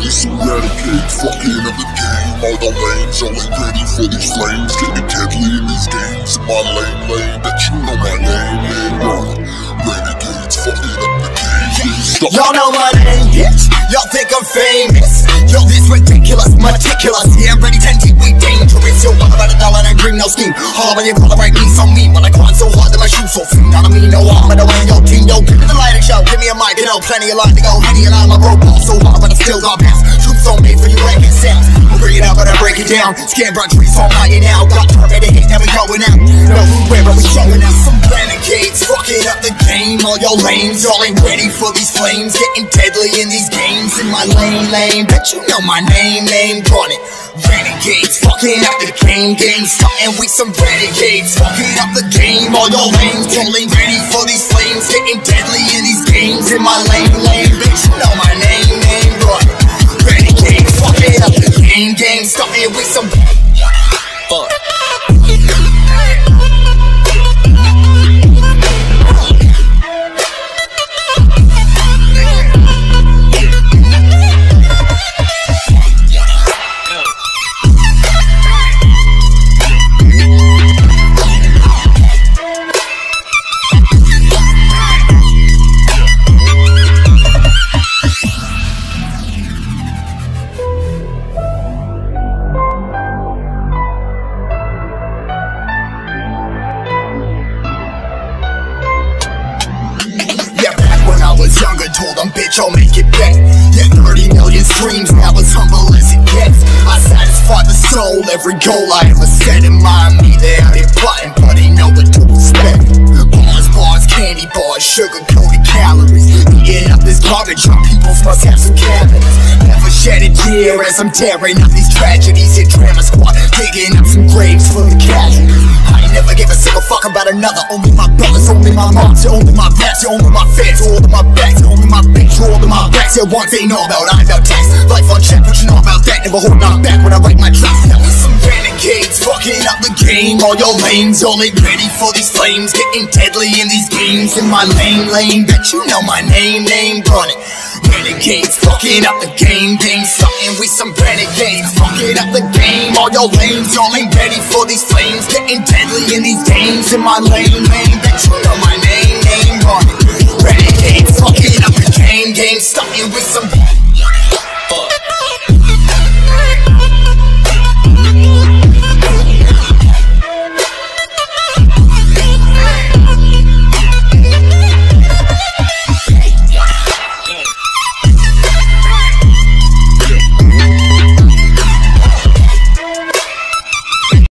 It's some renegades, fucking up the game. All the lanes, all ain't ready for these flames. Getting deadly in these games. In my lane, bet you know my name. Renegades, fucking up the game. Y'all know my name, bitch. Y'all think I'm famous. Yo, this ridiculous, meticulous. Yeah, I'm ready, 10 deep, we dangerous. Yo, all about $1 and I dream, no scheme. All when you call it right, me so mean. When I grind so hard that my shoes so thin. I don't mean no harm, but I want your team. Yo, give me the lighting show, give me a mic. You know, plenty of line to go. Henny and I, my bro, ball so hard, but I still got pass. Truth's so made for you, ranking sounds. We'll bring it up, but I break it down. Scan broad trees all high now. Got turret to hit, now we going out. No, where are we showing out? Some renegades, fucking up the game. All your lanes, all ain't ready for these flames. Getting deadly in these games. In my lane, bet you know my name, drawn it. Renegades, fucking up the game, starting with some renegades. Fucking up the game, all your lanes, all ain't ready for these flames. Getting deadly in these games. In my lane, bet you know my name, drawn it. Renegades, fucking up the game, starting with some fuck. Younger, told them, bitch, I'll make it back. Yeah, 30 million streams, now as humble as it gets. I satisfy the soul, every goal I ever set in mind. Me, they out here plotting, but ain't know what to expect. Bars, candy bars, sugar-coated calories. Eating up this garbage, our peoples must have some cabinets. Never shed a tear as I'm tearing up these tragedies. Hit drama squad, digging up some graves for the casualties. I ain't never give a single fuck about another. Only my brothers, only my moms, only my vets, only my fans, all of my backs, only my bitch, all of my backs. Yeah, one thing know about, I about tax. Life on check, what you know about that? Never hold on back when I write my tracks. Now with some renegades, fucking up the game. All your lanes, all ain't ready for these flames. Getting deadly in these games. In my lane, bet you know my name, drawn it. Renegades, fucking up the game, starting with some renegades. Fucking up the game, all your lanes, y'all ain't ready for these flames. Getting deadly in these games. In my lane, bet you know my name, drawn it. Renegades, fucking up the game, starting with some